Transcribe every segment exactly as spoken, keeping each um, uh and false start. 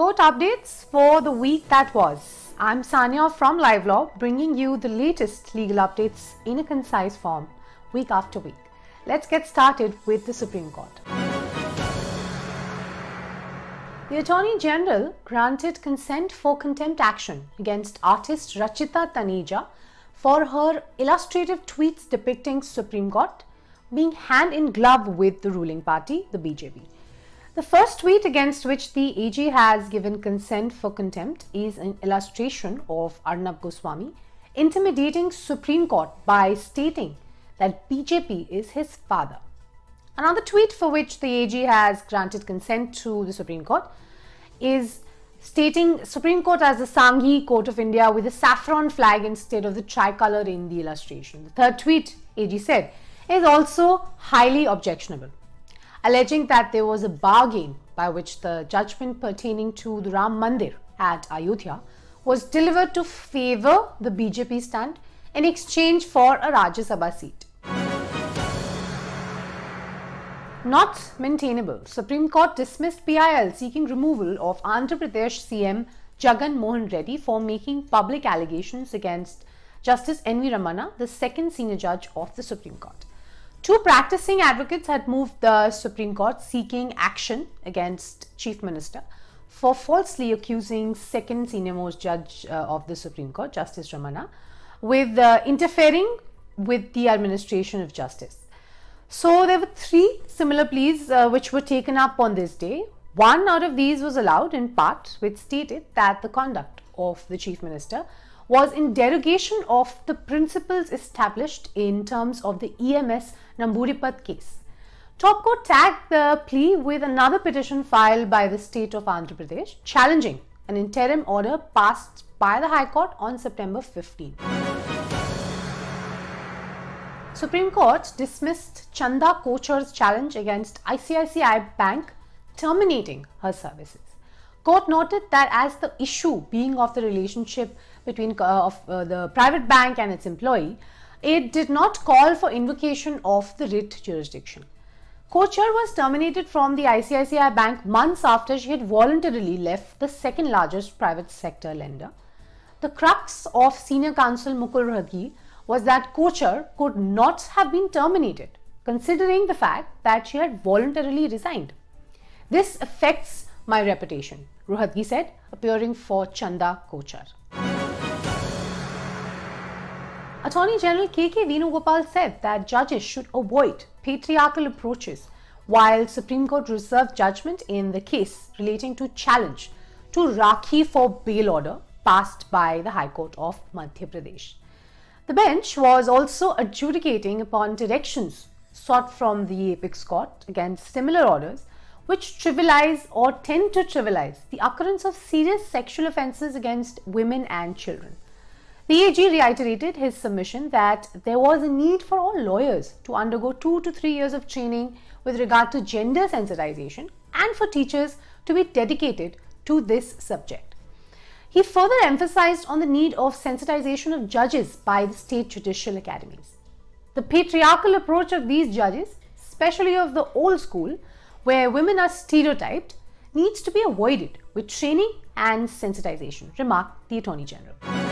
Court updates for the week that was. I'm Sanya from Live Law, bringing you the latest legal updates in a concise form, week after week. Let's get started with the Supreme Court. The Attorney General granted consent for contempt action against artist Rachita Taneja for her illustrative tweets depicting Supreme Court being hand in glove with the ruling party, the B J P. The first tweet against which the A G has given consent for contempt is an illustration of Arnab Goswami intimidating Supreme Court by stating that B J P is his father. Another tweet for which the A G has granted consent to the Supreme Court is stating Supreme Court as the Sanghi Court of India with a saffron flag instead of the tricolour in the illustration. The third tweet, A G said, is also highly objectionable, alleging that there was a bargain by which the judgment pertaining to the Ram Mandir at Ayodhya was delivered to favour the B J P stand in exchange for a Rajya Sabha seat. Not maintainable. Supreme Court dismissed P I L seeking removal of Andhra Pradesh C M Jagan Mohan Reddy for making public allegations against Justice N V Ramana, the second senior judge of the Supreme Court. Two practicing advocates had moved the Supreme Court seeking action against Chief Minister for falsely accusing second senior most judge uh, of the Supreme Court, Justice Ramana, with uh, interfering with the administration of justice. So there were three similar pleas uh, which were taken up on this day. One out of these was allowed in part, which stated that the conduct of the Chief Minister was in derogation of the principles established in terms of the E M S Namburipat case. Top Court tagged the plea with another petition filed by the state of Andhra Pradesh challenging an interim order passed by the High Court on September fifteenth. Supreme Court dismissed Chanda Kochar's challenge against I C I C I Bank terminating her services. Court noted that as the issue being of the relationship between uh, of, uh, the private bank and its employee, it did not call for invocation of the writ jurisdiction. Kochar was terminated from the I C I C I Bank months after she had voluntarily left the second largest private sector lender. The crux of senior counsel Mukul Rohatgi was that Kochar could not have been terminated, considering the fact that she had voluntarily resigned. This affects my reputation, Rohatgi said, appearing for Chanda Kochar. Attorney General K K Venugopal said that judges should avoid patriarchal approaches while Supreme Court reserved judgment in the case relating to challenge to Rakhi for bail order passed by the High Court of Madhya Pradesh. The bench was also adjudicating upon directions sought from the Apex Court against similar orders which trivialize or tend to trivialize the occurrence of serious sexual offences against women and children. The A G reiterated his submission that there was a need for all lawyers to undergo two to three years of training with regard to gender sensitization and for teachers to be dedicated to this subject. He further emphasized on the need of sensitization of judges by the state judicial academies. The patriarchal approach of these judges, especially of the old school, where women are stereotyped, needs to be avoided with training and sensitization, remarked the Attorney General.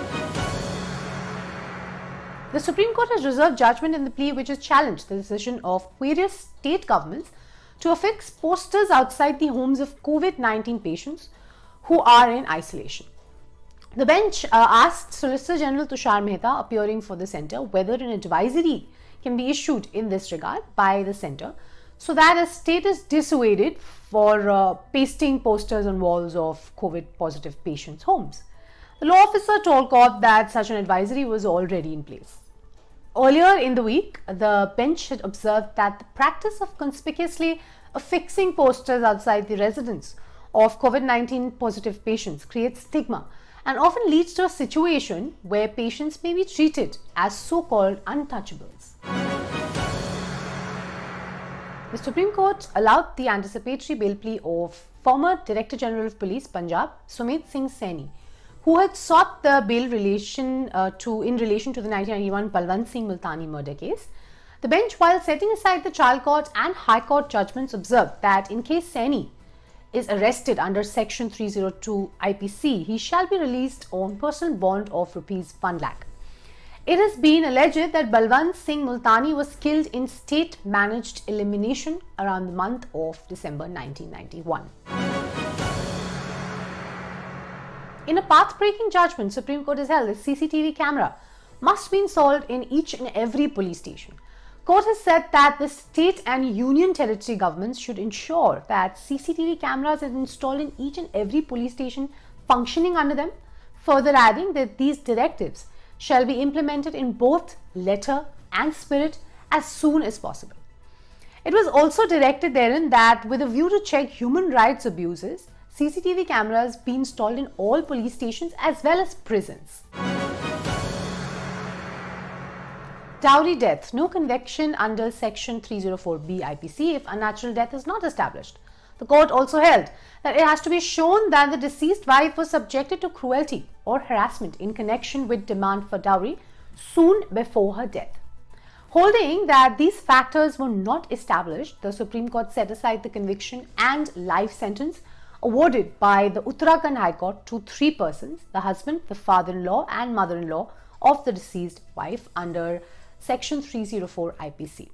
The Supreme Court has reserved judgment in the plea which has challenged the decision of various state governments to affix posters outside the homes of COVID nineteen patients who are in isolation. The bench uh, asked Solicitor General Tushar Mehta, appearing for the centre, whether an advisory can be issued in this regard by the centre so that a state is dissuaded for uh, pasting posters on walls of COVID positive patients' homes. The law officer told court that such an advisory was already in place. Earlier in the week, the bench had observed that the practice of conspicuously affixing posters outside the residence of COVID nineteen positive patients creates stigma and often leads to a situation where patients may be treated as so-called untouchables. The Supreme Court allowed the anticipatory bail plea of former Director General of Police Punjab, Sumit Singh Saini, who had sought the bail relation uh, to in relation to the nineteen ninety-one Balwant Singh Multani murder case. The bench, while setting aside the trial court and high court judgments, observed that in case Saini is arrested under Section three oh two I P C, he shall be released on personal bond of rupees one lakh. It has been alleged that Balwant Singh Multani was killed in state-managed elimination around the month of December nineteen ninety-one. In a path-breaking judgment, Supreme Court has held that C C T V camera must be installed in each and every police station. Court has said that the state and union territory governments should ensure that C C T V cameras are installed in each and every police station functioning under them, further adding that these directives shall be implemented in both letter and spirit as soon as possible. It was also directed therein that with a view to check human rights abuses, C C T V cameras be installed in all police stations as well as prisons. Dowry death. No conviction under Section three oh four B I P C if unnatural death is not established. The court also held that it has to be shown that the deceased wife was subjected to cruelty or harassment in connection with demand for dowry soon before her death. Holding that these factors were not established, the Supreme Court set aside the conviction and life sentence awarded by the Uttarakhand High Court to three persons, the husband, the father-in-law and mother-in-law of the deceased wife under Section three oh four I P C.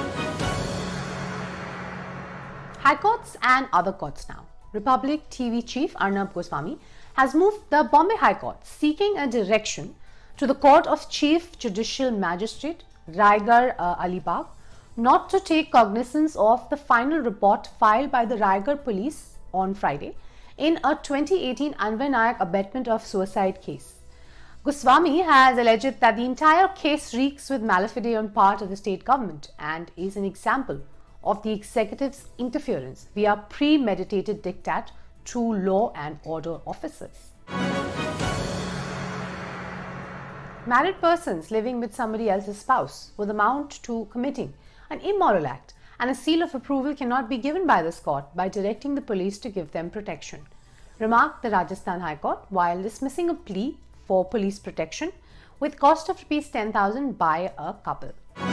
High courts and other courts now. Republic T V chief Arnab Goswami has moved the Bombay High Court seeking a direction to the Court of Chief Judicial Magistrate Raigarh uh, Alibag not to take cognizance of the final report filed by the Raigarh police on Friday in a twenty eighteen Anvay Nayak abetment of suicide case. Goswami has alleged that the entire case reeks with malafide on part of the state government and is an example of the executive's interference via premeditated diktat to law and order officers. Married persons living with somebody else's spouse will amount to committing an immoral act, and a seal of approval cannot be given by this court by directing the police to give them protection, remarked the Rajasthan High Court while dismissing a plea for police protection with cost of rupees ten thousand by a couple.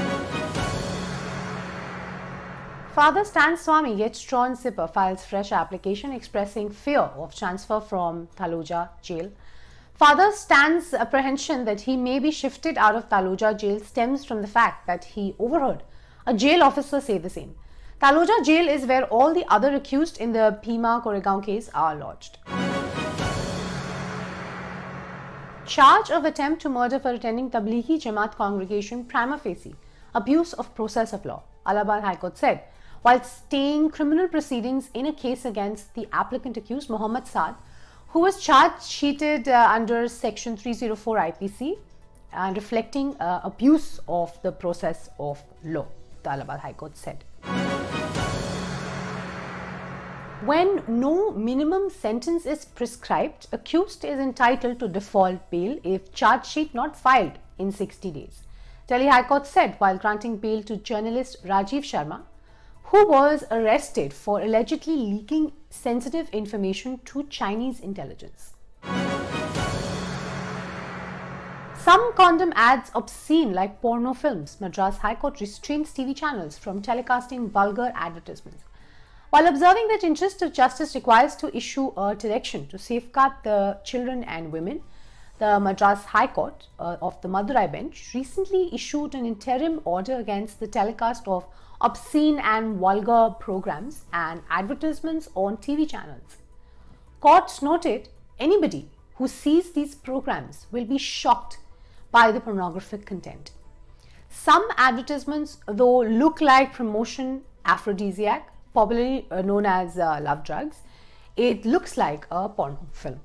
Father Stan Swami gets Tron Zipper files fresh application expressing fear of transfer from Taloja jail. Father Stan's apprehension that he may be shifted out of Taloja jail stems from the fact that he overheard a jail officer say the same. Taloja jail is where all the other accused in the Bhima Koregaon case are lodged. Charge of attempt to murder for attending Tablighi Jamaat congregation prima facie, abuse of process of law, Allahabad High Court said, while staying criminal proceedings in a case against the applicant accused Mohammad Saad, who was charge sheeted uh, under Section three oh four I P C and reflecting uh, abuse of the process of law, the Allahabad High Court said. When no minimum sentence is prescribed, accused is entitled to default bail if charge sheet not filed in sixty days. Delhi High Court said while granting bail to journalist Rajiv Sharma, who was arrested for allegedly leaking sensitive information to Chinese intelligence. Some condom ads obscene like porno films. Madras High Court restrains T V channels from telecasting vulgar advertisements. While observing that interest of justice requires to issue a direction to safeguard the children and women, the Madras High Court uh, of the Madurai bench recently issued an interim order against the telecast of obscene and vulgar programs and advertisements on T V channels. Courts noted anybody who sees these programs will be shocked by the pornographic content. Some advertisements, though, look like promotion aphrodisiac, popularly known as uh, love drugs. It looks like a porno film.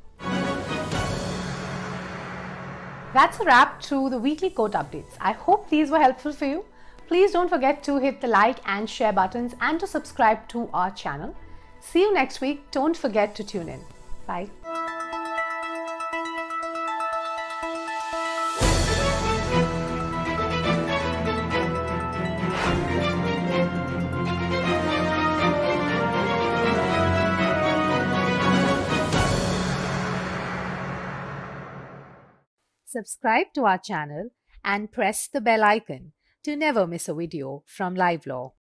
That's a wrap to the weekly court updates. I hope these were helpful for you. Please don't forget to hit the like and share buttons and to subscribe to our channel. See you next week. Don't forget to tune in. Bye. Subscribe to our channel and press the bell icon to never miss a video from Live Law.